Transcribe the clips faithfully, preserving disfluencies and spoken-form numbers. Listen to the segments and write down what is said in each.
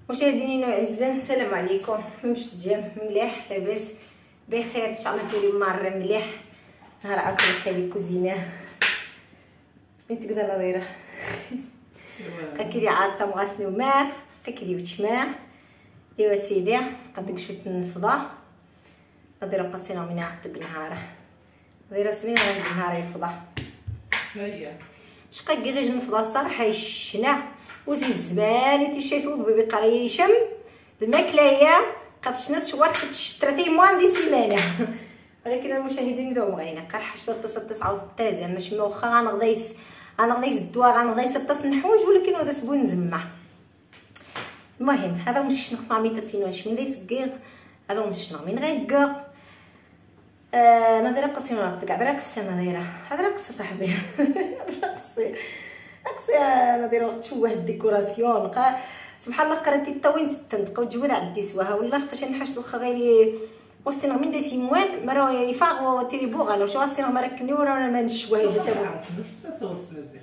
مشاهدينا الاعزاء، السلام عليكم. مش ديال مليح لاباس بخير ان شاء الله. تولي مره مليح نهار اكل كالي كوزينه بنت كذا نظيره كاكيدي عارفه مغاثني وماء كاكيدي وتشماع. ايوا سيدي قدك شويه النفضه نظيره قصينا من عقد نهار نظيره سمينا عند نهار الفضه هيا شقا كيغيج النفضه الصراحه يشنا وزي الزبان تي شايفو بيبي قريشم الماكله هي قد شنات شواك ست شترتي موان دي سيمانه ولكن المشاهدين ذو مغينا قرح ستة ستة تسعة وثلاثة ماشي موخا غنغدايس غنغدايس الدواء غنغدايس ستة الحوايج ولكن هذا سبون نزمع. المهم هذا مش نخمع ميتين واش من دايس كيغ هذا مش نخمع من غير آه نظيره قصينا ولا تقعد راه قصه نظيره هذا قصه صاحبي قصي قصي نظيره تشوه الديكوراسيون سبحان الله قراتي تا وين تنطق وتجوز عندي سواها والله فاش نحاش واخا غير وسينا من دايس موال مرا يفاغ تيري بوغ على شو سينا مركني ولا ما نشوه جتا تصور سمازيخ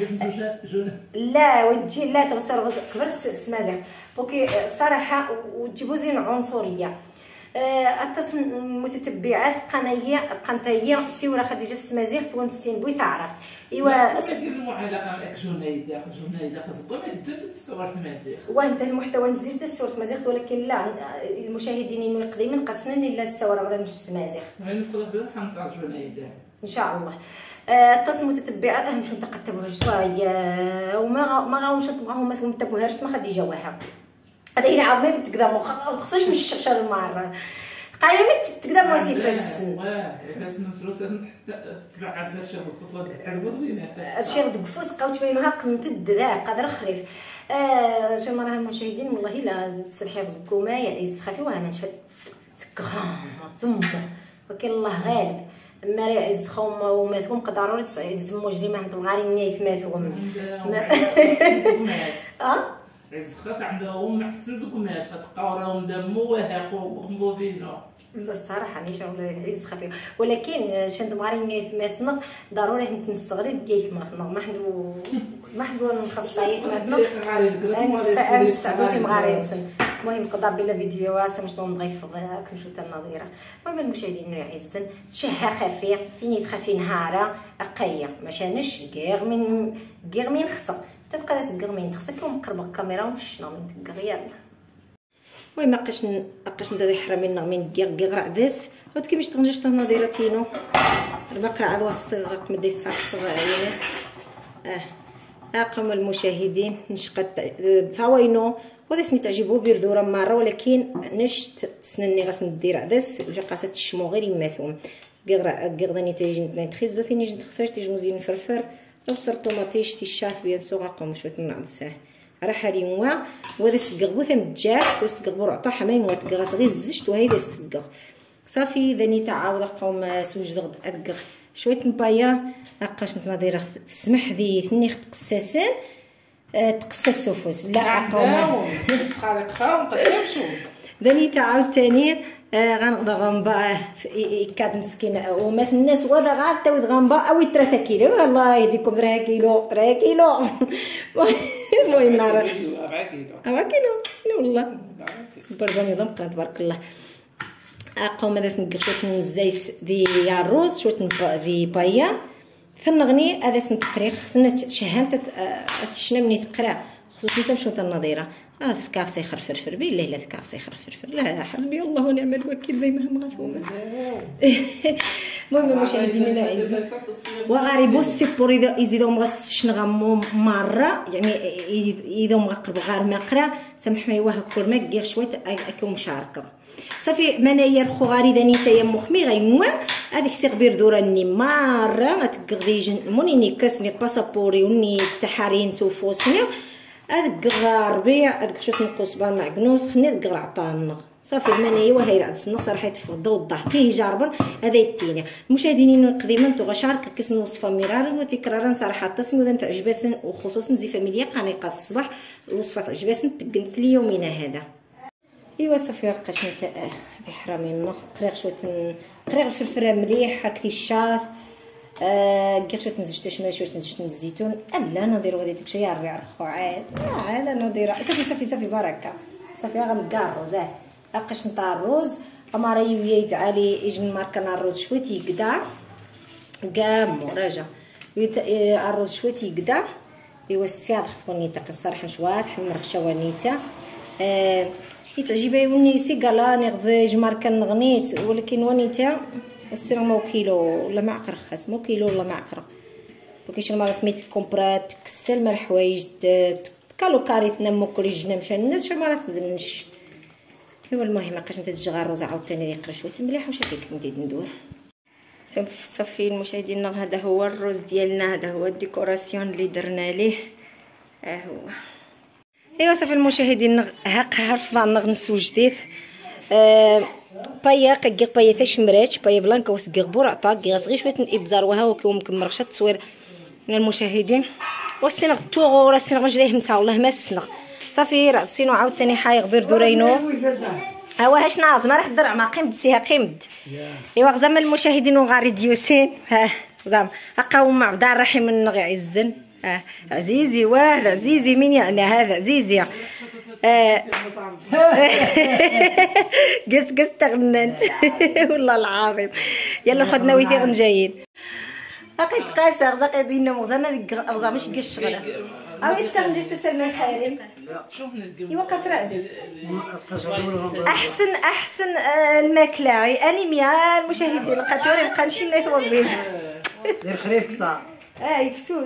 لا وتجي لا تغسر قبل سمازيخ بوكي صراحه وتجيبو زين عنصريه التصن المتتبعات قنيه قنطيه سيوره خديجه السمازيغ تونسين بوي تعرف ايوا دير المعلقه مع جنيده جنيده كتبقى ما تجدد الصور تمازيغ وانت المحتوى نزيد الصور تمازيغ ولكن لا المشاهدين القديمين قصنا لا الصور ولا نجس تمازيغ غير ندخل في خمسة جنيده ان شاء الله. التصن المتتبعات اهم شو نتقتبوها شويه وما ما غاوش تبغاهم ما تتبعوهاش ما خديجه واحد هذا هنا عاد ما بتقدر مخ او تخصش من الشخشر المره قايله ما تقدر مواسي في السن واه الناس مسروسه تبع عندنا الشيخ القصوى الحلوه وينها الشيخ دقفوس قاوت شويه مهق ممتد ذا قادر خريف آه شو مرة المشاهدين والله لا تسلحي رزقكما يعني السخافي وها ما نشفت سكران تزمر ولكن الله غالب اما راه عز خوما وماثوم قد ضروري تعز مجرمه عند الغاري نايف ماثوم اه عز خاص عندهم احسن زكمات كتبقاو راهم دمو وهاقو وغمبو فينو الصراحه نيشا ولا عز خفيف ولكن شند مغاري نايف ماثنق ضروري حنا نستغرب كيف ماثنق ما حندو ما حندو نخصايف ماثنق نستعدو في مغاري نسن. المهم قضا بلا فيديو واسع مش نضيف فضاك نشوف النظيره. المهم المشاهدين يعزن تشهى خفيف فيني تخفي نهاره اقيه ماشانش كير من كير من خصك تبقى ناس كير خصك ومقربه الكاميرا وشنو من تكغ يلا. المهم اقاش اقاش ندير حرامينا من كير كير عدس هاد كيفاش تنجش النظيره تينو البقره عاد الصغر مدي الساعه الصغيره اه اقام المشاهدين نشقد فوينو وهذا سني تعجبو بردوره مره ولكن نشت سنني غاس ندير عدس وجا قاصه تشمو غير يماثوم كيغ كيغ داني تيجي نتخزو ثاني نجي نخساش تيجي مزيان فرفر لو صر طوماطيش تي الشاف بيان سو قوم شويه نعدسه راه حالي موا وهذا استقغبو ثم تجاف واستقغبو رعطا حماين وتقغاس غير الزجت وهي استقغ صافي ذاني تعاود قوم سوج دغد ادقغ شويه مبايا نقاش نتناضيره تسمح ذي ثني قساسان تقصى السفوس لا قوم خالق خام قدام شو داني تعاود ثاني غنغدا غنبا كاد مسكين ومات الناس وهذا غا تاود غنبا او ثلاثة كيلو الله يهديكم ثلاثة كيلو ثلاثة كيلو المهم نهار أربعة كيلو أربعة كيلو والله برباني ضم تبارك الله. قوم هذا سنقر شويه الزيت دي الروز شويه دي بايا فنغني هذا سنتقري خصنا شهانت تشنا مني تقرا خصوصا تمشو النظيره اه ثكاف سيخر فرفر بالله لا ثكاف سيخر فرفر لا حسبي الله ونعم الوكيل بما مغفومه. المهم المشاهدين الأعزاء وغاري بوسي بور اذا يزيدو مغس شنغمو مره يعني اذا مغقرب غار مقرا سمح ما يواه كل ما كير شويه اكو مشاركه صافي منايا الخو غاري داني تايا مخمي غيموا هذيك سي غبير دورا ني مره تقغدي موني كاسني باسابوري وني تحارين سوفوسني هذاك الربيع هذاك شويه نقص بان معكنوس خني داك عطانا صافي المنايا وهي راه السنه صراحه يتفضل وضح فيه جاربر هذا يتينا. المشاهدين القديما تو غشارك كيس وصفه مرارا وتكرارا صراحه التصميم ذا تعجباسن وخصوصا زي فاميليا قنيقات الصباح الوصفه تعجباسن تقنت لي يومنا هذا. ايوا صافي لقيت نتا في حرامي النخ قريغ شويه قريغ الفلفل مليح هاكي الشاف آه كي شويه نزجت شمال شويه نزجت الزيتون الا نضير غادي داكشي يا ربي عرفو عاد عاد نضير صافي صافي صافي بركه صافي غنقع الروز اه بقاش نطا الروز اما راهي يدعى لي يجي ماركنا الروز شويه يقدع كاع مراجع الروز شويه يقدع ايوا السياض خطونيتا كنصرح شويه حمر خشوانيتا آه يتعجبني ونيسي قالا نغذ ماركه نغنيت ولكن ونيتا السير مو كيلو ولا معقر خاص مو كيلو ولا معقره وكيش مرات ميت كومبرات كسل مر حوايج كالو كاريثنا مو كوريجنا مشى الناس شي مرات نش ايوا المهم بقاش انت تجي الروز عاوتاني يقرا شويه مليح واش هكاك نزيد ندور صافي المشاهدين هذا هو الروز ديالنا هذا هو الديكوراسيون اللي درنا ليه ها هو ايوا صافي المشاهدين هاك عرفنا نغنسو جديد أه بايا قيق بايا ثاش مرات بايا بلانكا وسقيق بورعطا كيغاس غير شويه الابزار وها وكيوم كمرغشه التصوير من المشاهدين والسينغ توغ السينغ مش دايه مسا والله ما السنغ صافي راه سينو عاوتاني حايغ بير دورينو ها واش ناز ما راح درع ما قيمد سيها قيمد ايوا زعما المشاهدين وغاري ديوسين ها زعما هاقاو مع بعض الرحيم النغ يعزن اه عزيزي واه عزيزي مين يعني هذا عزيزي اه قس قس تغننت والله العظيم يلا خدنا ويتي غنجايين لقيت قاسه زقي دينا مغزانا غزا ماشي كاع الشغله او استغنجش تسلمي خيري ايوا قصر بس احسن احسن الماكله انيميا المشاهدين القاتوري بقى نمشي ناكل بهم دير خريف قطع اه يفسوس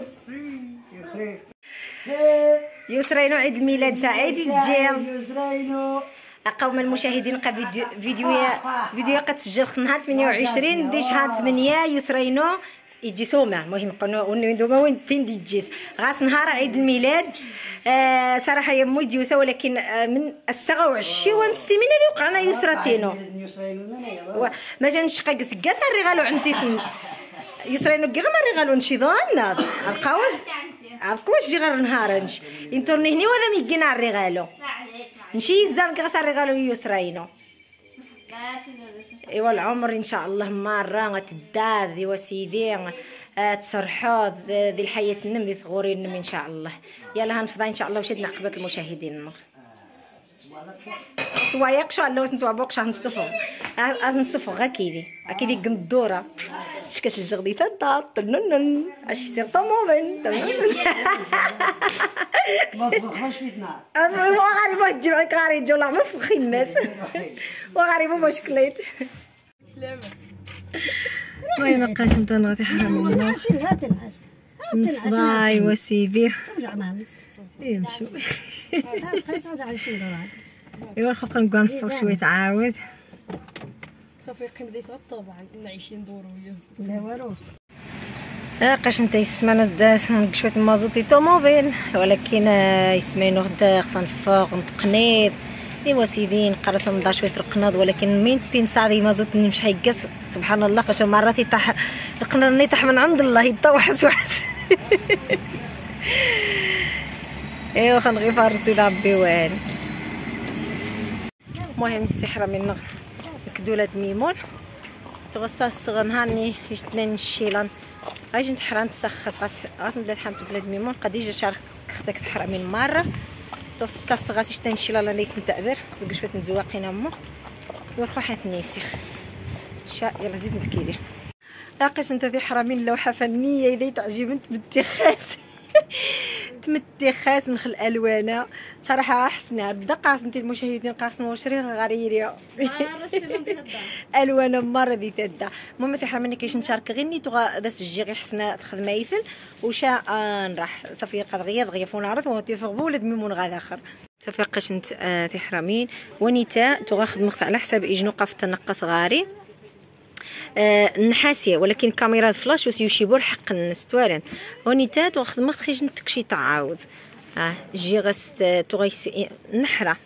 يسرينو عيد الميلاد سعيد تجي يسرينو قوم المشاهدين قا فيديو فيديو فيديو قتسجل نهار ثمانية وعشرين دي شهر ثمانية يسرينو يجي سومه المهم قلنا ونوما وين فين دي تجيس غاس نهار عيد الميلاد آه صراحه يا مو ديوسه ولكن آه من الساعه وعشي ونستي من اللي وقعنا يسرتينو ما جانش قا ثقاس الرغالو عندي سن يسرينو كي غير الرغالو نشي ظنا القواج عرفكوش جي غير نهارنش انتورني هني ولا ميكينا الرغالو نشي زام كغاس الرغالو يسرينو ايوا العمر ان شاء الله مره غتداد وسيدي تسرحوا ذي الحياه النم ذي ثغوري النم ان شاء الله يلا هنفضى ان شاء الله وشدنا عقبك المشاهدين سوايق شو الله نتوا بوقش هنصفو هنصفو غا كيدي اكيدي قندوره شكاش الجغدي تاع تنن اش يصير طمومن ما تفخمش فيتنا انا غاري ما تجيب غاري جولا ما فخي الناس وغاري ما مشكليت سلامه ما يبقاش انت نغطي حرام مننا هات العش باي وسيدي يمشوا هات هذا عشرين دولار ايوا خاطر نبقى نفرق شويه تعاود صافي قيم ديس طبعا عشرين دور وياه لا والو لقاش انت يسمعنا داس شويه المازوطي طوموبيل ولكن يسمعنا غدا خصنا نفوق نتقنيط ايوا سيدي نقرص نضع شويه رقناض ولكن مين بين ساعه مازوت مش حيقص سبحان الله قاش مرات يطيح القناض يطيح من عند الله يطوح وحس ايوا خنغي فارسي ربي وين المهم سحره من كدولة ميمون تغصى الصغن هاني يشتنين الشيلان غاجي نتحرى نتسخص غاس غاس نبدا نحمد بلاد ميمون قديجه شارك اختك تحرى من مره توصى غاس يشتنين الشيلان اللي كنتعذر صدق شويه مزواقين امو يورخو حاثني سيخ شا يلا زيد نتكيدي لاقيش انت في حرامين لوحه فنيه اذا تعجب تمتي خاس تمتي خاس نخل الوانه صراحه حسنه بدا قاص انت المشاهدين قاص وشرين غريريا الوانه مره ذي تدا المهم في حرامين كيش نشارك غير نيتو هذا سجي غير حسنه تخدم مايثل وشا آه نراح صافي قد غيا ضيفون عرض وتيفغ ولد ميمون غادا اخر صافي قاش انت آه في حرامين ونيتا تاخذ مخ على حساب اجنو قف تنقص غاري آه نحاسيه ولكن كاميرا فلاش وسيوشيبو الحق النستوارن ونيتا تاخذ مخ خيج نتكشي تعاود اه جي غس تغيس نحره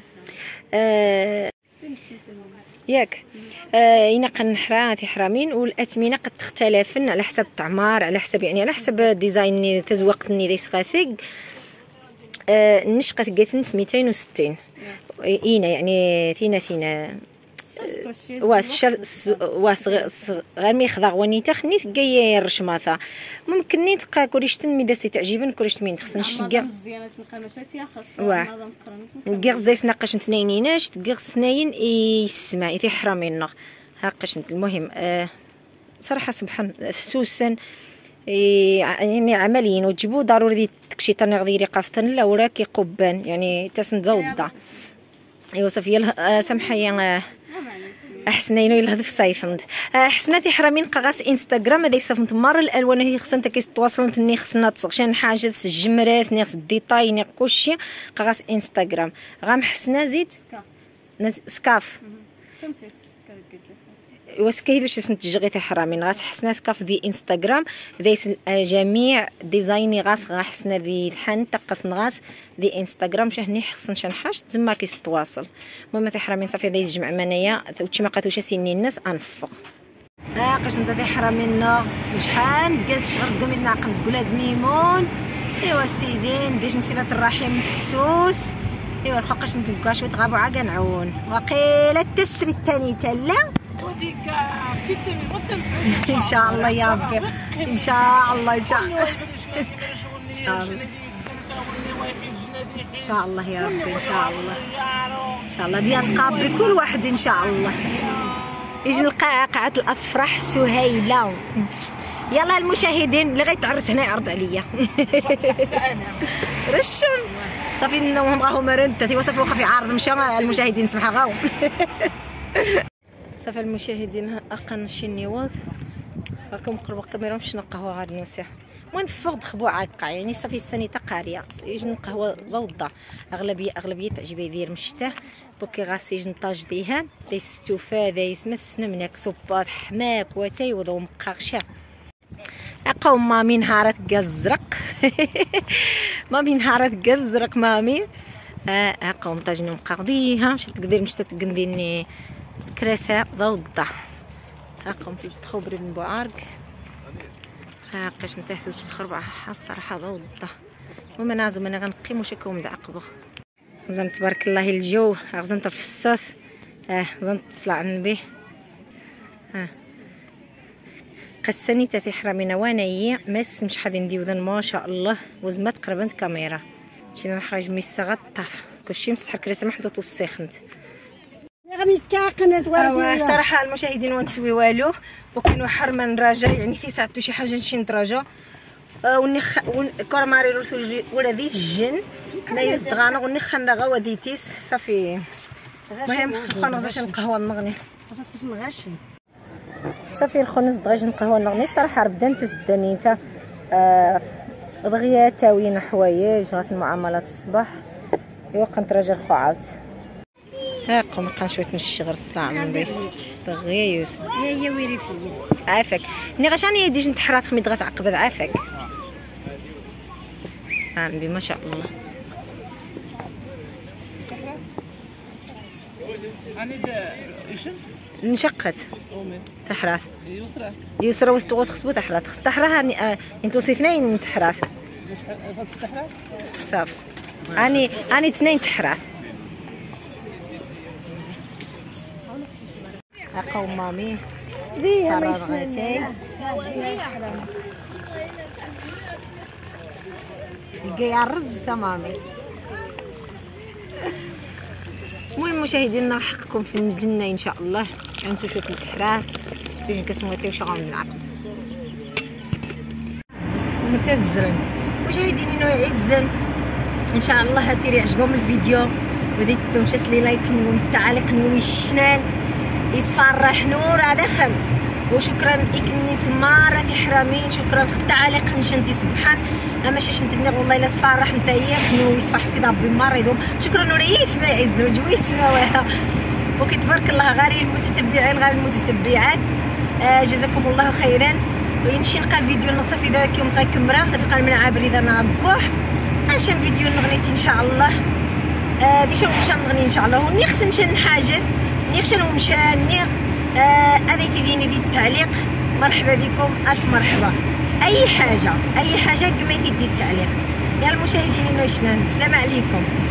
آه ياك آه ينق النحره في حرامين والاثمنه قد تختلفن على حسب التعمار على حسب يعني على حسب ديزاين تزوقتني ديس خاثق آه نشقه ثقثن مئتين وستين اينا يعني ثينا ثينا واس شر واس غير مي خضع ونيتا خنيت كاي الرشماثه ممكن ني تقا كوريش تنمي سي تعجبن كوريش مين خصنيش تلقى مزيانه تنقمشات يا خاص واه كيغ زي سناقش اثنينيناش كيغ اثنين يسمع يتي حرامين هاقش انت المهم آه صراحه سبحان فسوسا يعني عمليين وتجيبو ضروري تكشي تاني غير قافتن لا وراكي قبان يعني تسند وضع ايوا صافي يلا سامحه يا احسنينو يلا في الصيفند حسناتي حرامين قاغاس انستغرام هذا يصيفنت مر الالوان هي خصنا تا كيتواصلنت ني خصنا تصغشان حاجه الجمرات ني خص الديتاي ني كلشي قاغاس انستغرام غام حسنا زيد سكاف واش كيفاش سنتجغي تاع حرامين غاس حسنا سكاف دي انستغرام دايس جميع ديزايني غاس غا حسنا دي الحان تقف نغاس دي انستغرام شهني خصن شان حاجه تما كيتواصل المهم تاع حرامين صافي دايز جمع منايا وتشي ما قاتوش سيني الناس انفق ها قاش انت تاع حرامين شحال جالس شغل تقومي نعقم زقولاد ميمون ايوا سيدي نقاش نسيلة الرحيم مفسوس ايوا الحقاش نتبقى شويه تغابوا عا كنعون وقيله التسري الثاني تلا ان شاء الله يا ربي ان شاء الله ان شاء الله ان شاء الله ان شاء الله يا ربي ان شاء الله ان شاء الله ديال تقابل كل واحد ان شاء الله يجي نلقى قاعه الافراح سهيله يلا المشاهدين اللي غيتعرس هنا يعرض عليا رشم صافي نوهم غاهم مرنت وصافي واخا في عارض مشى المشاهدين سمحوا غاو صافي المشاهدين اقن شي نيواض راكم قربوا الكاميرا باش نقهوه غادي نوسع المهم فوق خبوع عاقع يعني صافي السنيته قاريه يجي نقهوه ضوضه اغلبيه اغلبيه تعجبها يدير مشتاه بوكي غاسي يجي نطاج ديها داي ستوفا داي سمث منك صباط حماك واتاي وضو مقاغشه اقوم مامي نهارات كازرق مامي نهارات كازرق مامي ها اقوم طاجني مقاضيها مشات تقدر مشات تقنديني كراسه ضوضه هاكم في الخبر البعارق هاكاش نتاحتو تخربع الصراحه ضوضه المهم انا عازم انا غنقيم واش هكا مدعقبغ غزم تبارك الله الجو غزمت في الصوت اه غزمت تصلع على النبي ها قسني تاثي حرامينا وانايا ماس مش حد نديو ذن ما شاء الله وزمات تقريبا كاميرا شي ما حاج ميسا غطاف كلشي مسح كراسه محطوط وسخنت غامي كاقنه توارث صراحه المشاهدين ونسوي والو وكانوا حرما نراجع يعني في ساعتو شي حاجه نمشي نتراجع ونخ كورماري ولا ذي الجن لا يزدغانا ونخنا غوا ديتيس صافي المهم خنغزاش القهوه نغني واش تسمغاشي صافي الخنز دغيا نقهوه نغني صراحه ربدا نتزداني نتا آه دغيا تاوين حوايج غاس المعاملات الصباح ايوا كنتراجع الخعاوت ها قوم بقى شويه نشغل الصاع من دغيا يوسف هي ويري فيا عافاك ني غاشاني يديش نتحرات خمي دغات عقبه عافاك سبحان بي ما شاء الله اني ايش نشقت تحراث يسرى يسرى وتغوت خصبو تحراث خص تحراها انتو سي اثنين نتحراث صافي اني اني اثنين تحراث هاكا مامي ديها ما فراغتي كاع الرز تمامي المهم مشاهدينا نحقكم في الجنه ان شاء الله غنسوا شويه الحراه تيجي كسموتي وش غنلعب متزرن مشاهدينا يعزن ان شاء الله هاتيري عجبهم الفيديو وديت تمشي لي لايك والتعليق والشنان يصفر نور هذا خير وشكرا إكني تما راكي حرامين شكرا في التعليق نشنتي سبحان اما شاش ندير والله الا صفار راح نتايا خنو يصفح سيدي ربي مريضهم شكرا وريف ما يعز وجويس سماوها وكي تبارك الله غاري المتتبعين غير المتتبعات آه جزاكم الله خيرا وينشي نلقى فيديو نص في ذاك يوم غيكمرا صافي قال من عابر اذا نعكوح غنشوف فيديو نغنيتي ان شاء الله آه دي شنو مشى نغني ان شاء الله وني خصني نمشي نحاجز ني شنو مشى ني هذا آه كيديني دي التعليق مرحبا بكم الف مرحبا اي حاجه اي حاجه كما يدي التعليق يا المشاهدين انه شنان السلام عليكم.